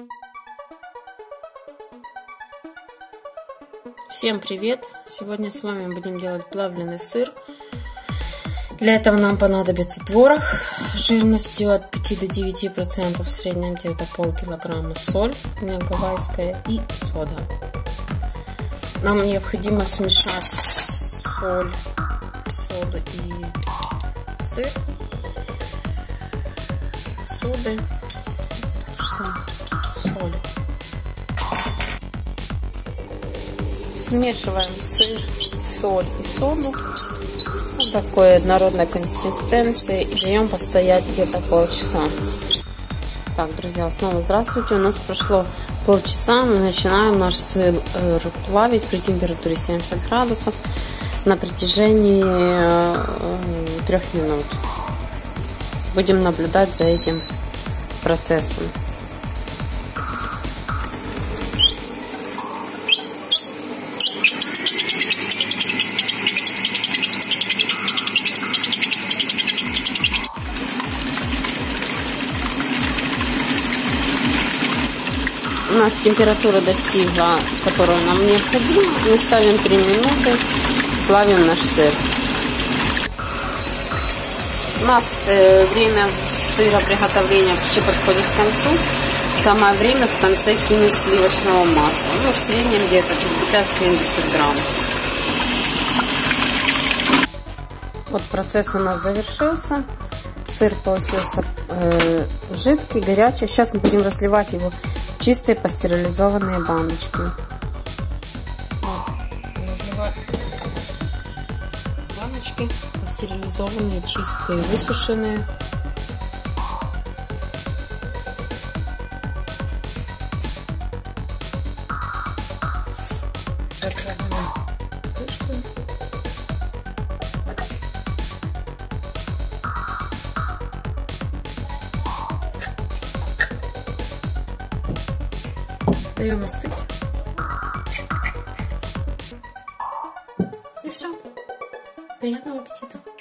Всем привет! Сегодня с вами будем делать плавленый сыр. Для этого нам понадобится творог жирностью от 5 до 9%, в среднем где-то полкилограмма, соль, у меня гавайская, и сода. Нам необходимо смешать соль, соду и сыр. Соды, соли. Смешиваем сыр, соль и соду. Вот такой однородной консистенции. И даем постоять где-то полчаса. Так, друзья, снова здравствуйте. У нас прошло полчаса. Мы начинаем наш сыр плавить при температуре 70 градусов на протяжении 3 минут. Будем наблюдать за этим процессом. У нас температура достигла, которую нам необходимо. Мы ставим 3 минуты, плавим наш сыр. У нас время сыра приготовления почти подходит к концу. Самое время в конце кинуть сливочного масла. Ну, в среднем где-то 50-70 грамм. Вот процесс у нас завершился. Сыр получился жидкий, горячий. Сейчас мы будем разливать его в чистые пастеризованные баночки. Разливать баночки пастеризованные, чистые, высушенные. Закрываем крышкой. Даем остыть. И все. Приятного аппетита!